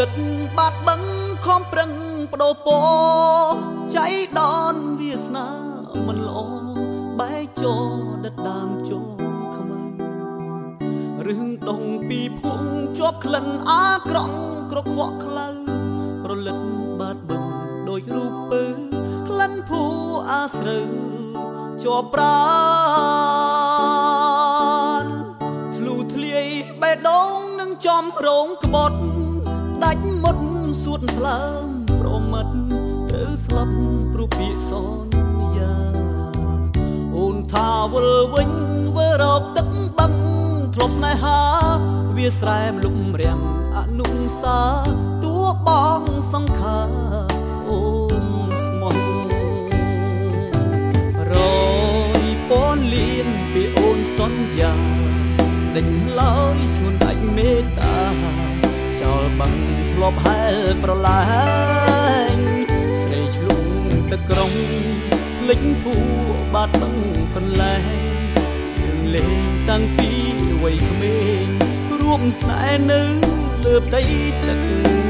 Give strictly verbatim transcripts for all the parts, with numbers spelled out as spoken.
ดบาดบังคอมเปร่งปโดโปใจดอนเวียสนามันหลอใบโจดัดดามโจขมเรื่องดงปีพุ่งจบคลันอากรองกรกวะคลาประลึกบาดบังโดยรูปปือคลันผู้อาสรึจบปราณทลูทะเลใบดงนั่งจอมโรงกบฏดัดหมดสุดพลามโปรมัดเธอสลับปรุปีสอนยาอุ่นทาวลวิงเวรบตึกบังทลบสนายหาเวียสแรมลุมเรียมอนุสาตัวบองสังขาโอมสมองรอยปอนเลียนไปโอนสอนยาดังลอยสมุนดักเมตตาจอลบังพลบให้ประลายเสยชลุงตะกรงลิงผู้บาดบังคนแลเล่นตั้งปีไว้เขมรร่วมสายเนื้อเลือบใจตึก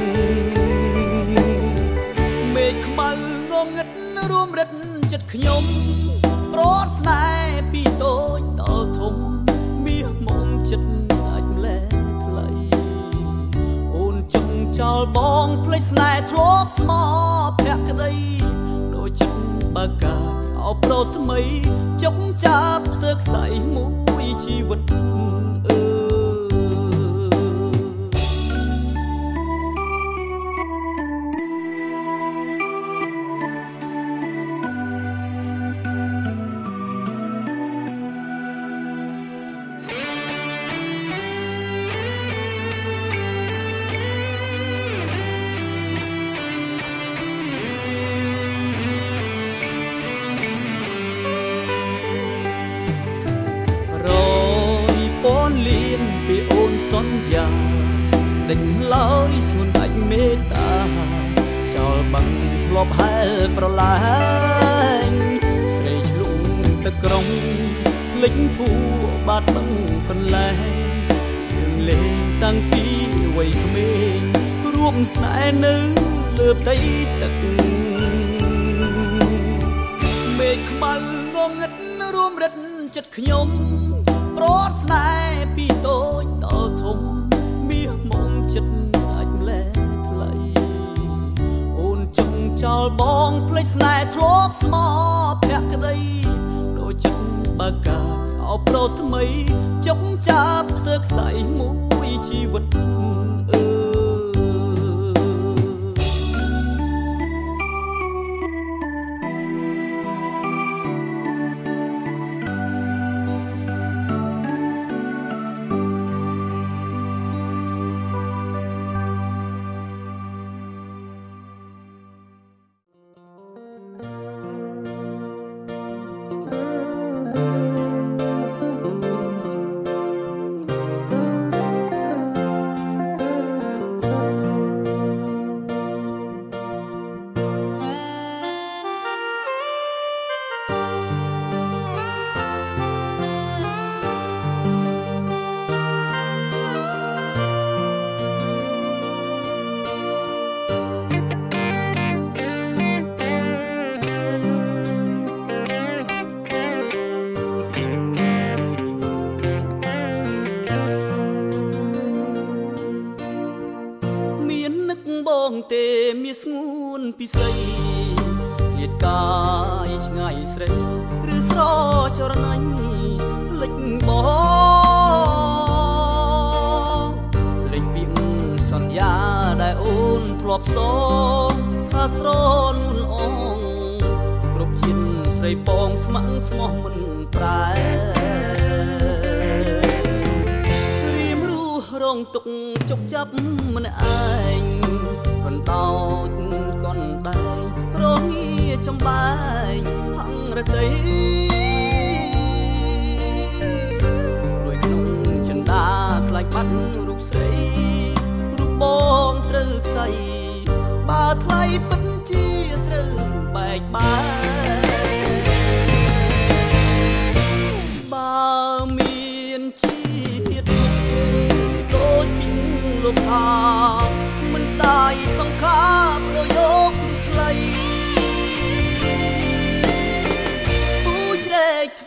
เมฆขมางงงัดร่วมรัดจัดขยมโปรดสายปีโตต่อทมมีมองจัดอันแลทลายโอนจงจอลบองเพลสนายทรอบสมอแพกกระไดโดยจังบากาเอาโปรดทำไมจงจับเสือกใส่มุ้ยชีวิตเออสอนยาดังลอยสมุนดักเมตตาจอลบังพลบให้ประลายเสยชลุงตะกรงลิงผู้บาดบังคนแลเล่นตั้งปีไว้เขมรร่วมสายเนื้อเลือบใจตึกเมฆขมางงงัดร่วมรัดจัดขยมโปรดสายปีโตต่อทมมีมองจัดอันแลทลายโอนจงจอลบองเพลสนายทรอบสมอแพกกระไดโดยจังบากาเอาโปรดทำไมจงจับเสือกใส่มุ้ยชีวิตเออเตมีสงวนพิเศษเหตุกายง่ายเสรหรือสรอจรนัยเล็กบองเล็กบิ่งสัญญาได้โอนทลบสองถ้าสรอนมุนอ่องกรบชินใส่ปองสมังสมองมันปลายรีมรู้ร้องตกจกจับมันอายcòn tao còn đây rô nghi trong bài hăng ra thấy rồi nung chân đá lại bắt rục sấy rục bom trừ say ba thay bất chia trừ bạch ba ba miền chi hiệt tôi chính lục thà mình ta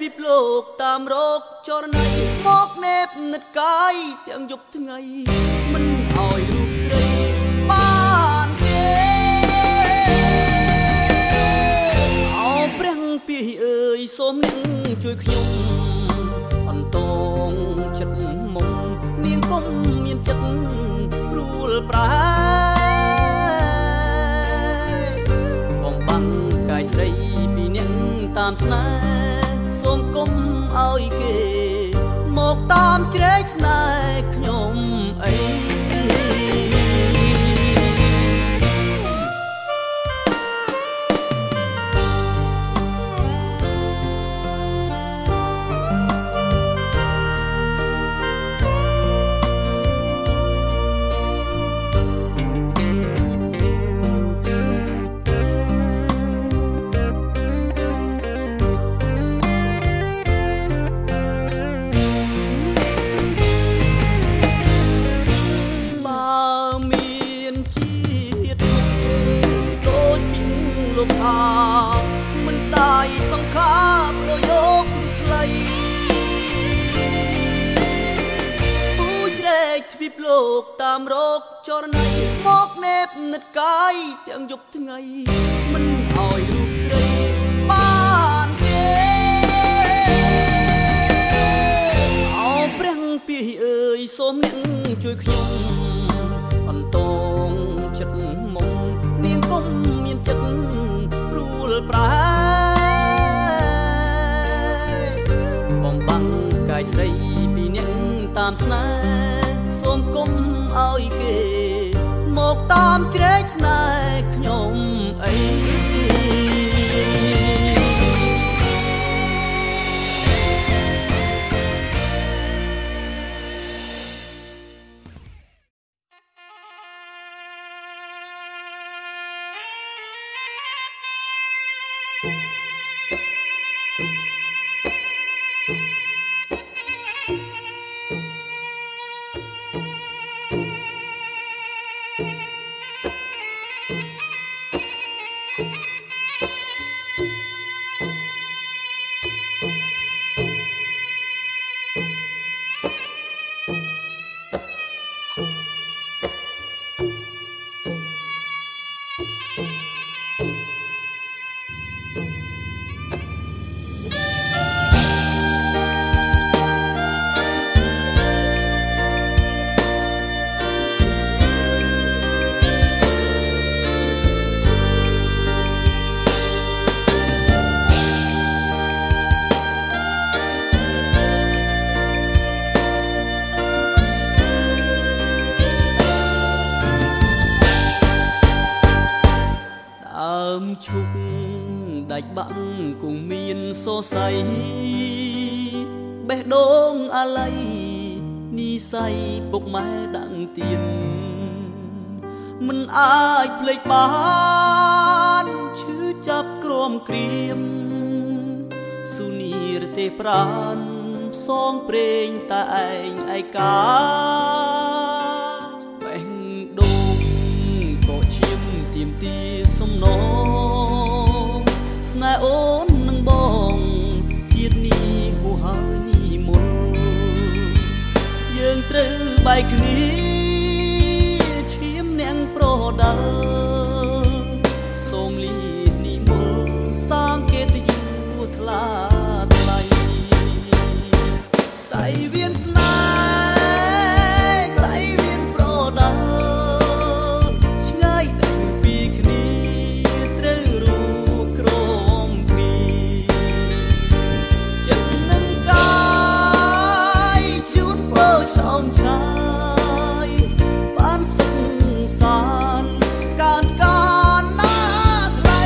บโลกตามโรคจรณัยมอกเนบนึกกายទាំងយប់ថ្ងៃមិនឲ្យរូបស្រីបានទេអោព្រះពីអើយសូមនាងជួយខ្ញុំអន្តងចិត្តមុំនាងកុំមានចិត្តព្រួលប្រែបំបាំងកាយស្រីពីនាងតាមស្នេហ៍សូមកុំឲ្យគេមកតាមជ្រែកស្នេហ៍ខ្ញុំអីមិនស្ដាយសង្ខារប្រយោគឬថ្លៃពូជ្រែកទ្វីបលោកតាមរោគចរណៃមកណែបនិតកាយទាំងយប់ថ្ងៃមិនឲ្យរូបស្រីបានទេអោព្រះពីអើយសូមនាងជួយខ្ញុំអន្តងចិត្តមុំនាងកុំមានចិត្តព្រួលប្រែបំបាំងកាយស្រីពីនាងតាមស្នេហ៍សូមកុំឲ្យគេមកតាមជ្រែកស្នេហ៍ខ្ញុំអីឈុកដាច់បាក់គង់មានសរសៃបេះដូងអាល័យនីស័យពុកម៉ែដាក់ទៀនមិនអាចភ្លេចបានឈឺចាប់ក្រំក្រៀមស៊ូនីរទេប្រានផ្សងព្រេងតែឯងឯកាបេះដូងក៏ឈាមទៀមទាសំណងស្នេហ៍អូននឹងបងជាតិនេះហួហើយនេះមុនយើងត្រូវបែកគ្នាឈាមនាងប្រដាល់សូមលីនេះមុនសាងគេទៅយូរថ្លាថ្លៃសៃវៀនស្នេហ៍សៃវៀនប្រដាល់ឆ្ងាយទៅពីគ្នាត្រូវរូបក្រមគ្នាចិត្តនឹងកាយជូនពោចោមឆាយបានសុខសាន្តកានកានណាថ្លៃ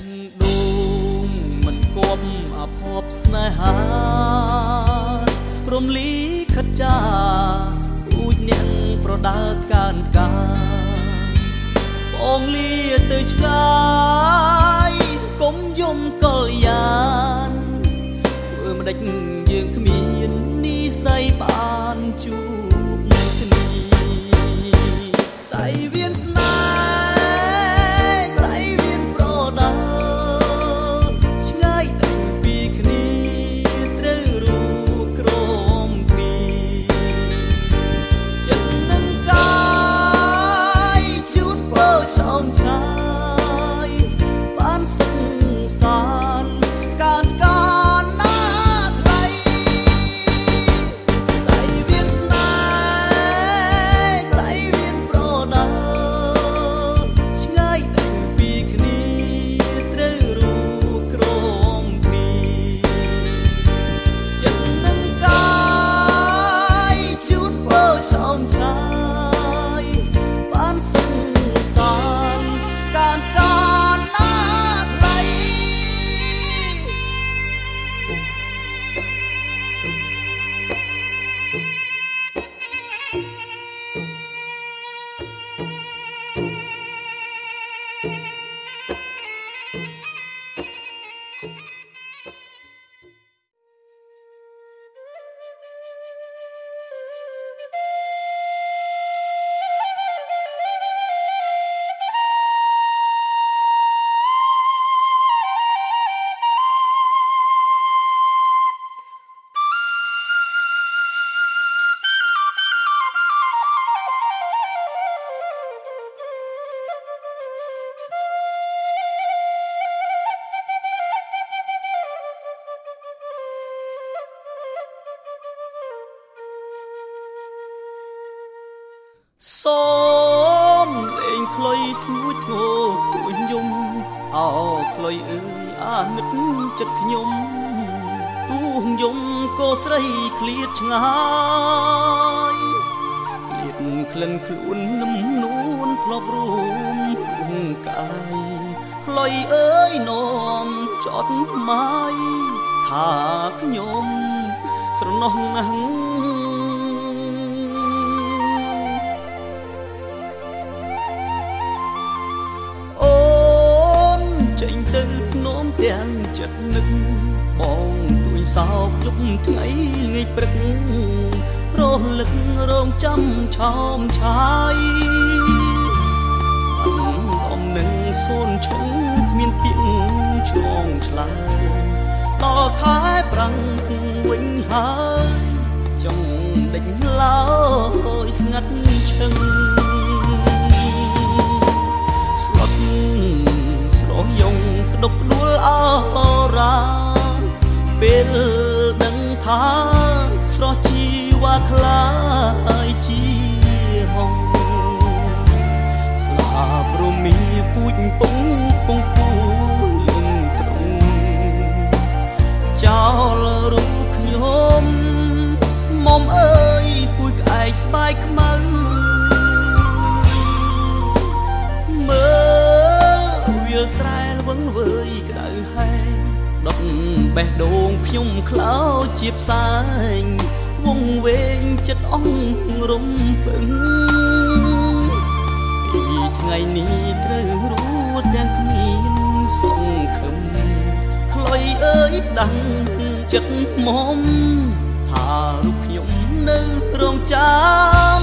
ប្រมลีขจาอูดเนียงประดาการกาปองเลียเตยชายกมยมกลยานเมื่อมาได้ยืนขมีนนี่ใส่ปานจูบนีใส่เวียนสนายใส่เวียนโปรดาช่ายดังปีคณีเตรรูกรมคณีจันนังกายจุดโปรชอมชายปานสุงสารการการนาไทยใส่เวียนสนายใส่เวียนโปรดาช่ายดังปีคณีเตรรูกรมคณีจันนังกายจุดโปรชอมชายปานสุงสารการการนาไทย សូមលេងខ្លុយធួចធ្ងោទួញយំអោខ្លុយអើយអាណិតចិត្តខ្ញុំទូងយំក៏ស្រីឃ្លាតឆ្ងាយឃ្លាតក្លិនខ្លួននឹមនួនធ្លាប់រួមកាយខ្លុយអើយនាំចត់ម៉ាយថាខ្ញុំស្រណោះណាស់នោមទាំងចិត្តនឹកបងទួយសោកជប់ថ្ងៃងាយព្រឹករលឹករងចាំឆោមឆាយអំនឹងសូនឈឹងគ្មានទៀងឆ្លងឆ្លើយដល់ខែប្រាំងវិញហើយចង់ដេញឡើយស្ងាត់ឈឹងស្លុតស្រោះយងក្តុកក្ដួលអរាពេលដឹងថាស្រស់ជីវ៉ាខ្លាយជាហងស្លាបរមីពូជពងពងពូលឹងត្រង់ចោលរូបខ្ញុំមុំអើយពូជក្អែកស្បែកខ្មៅមើលវាលស្រែវឹងវើយក្តៅហែងដុតបេះដូងខ្ញុំខ្លោចជាផ្សែងវងវែងចិត្តអង្រំពឹងពីថ្ងៃនេះត្រូវរួចទាំងគ្មានសង្ឃឹមខ្លុយអើយដាំងចិត្តមុំថារូបខ្ញុំនៅរងចាំ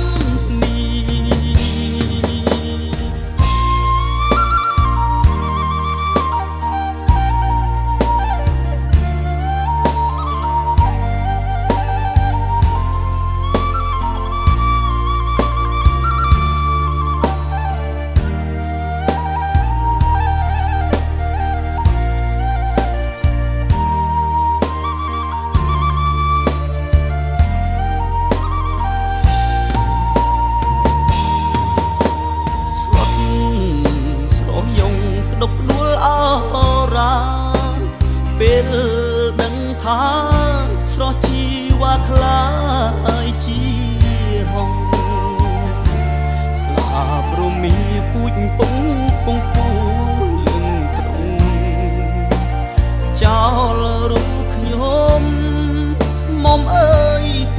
ពេលដឹងថាស្រស់ជីវ៉ាខ្លាយជាហងស្លាបរមីពូជពងពងពូលឹងត្រង់ចោលរូបខ្ញុំមុំអើយព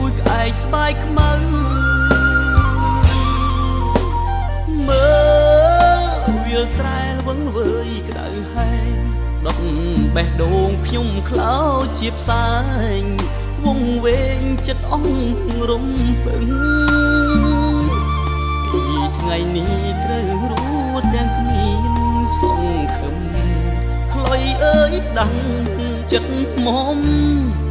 ះដូងខ្ញុំខ្លោចជាផ្សាយវងវែងចិត្តអង្រំពឹងពីថ្ងៃនេះត្រូវរួចទាំងគ្មានសង្ឃឹមខ្លុយអើយដាំងចិត្តមុំ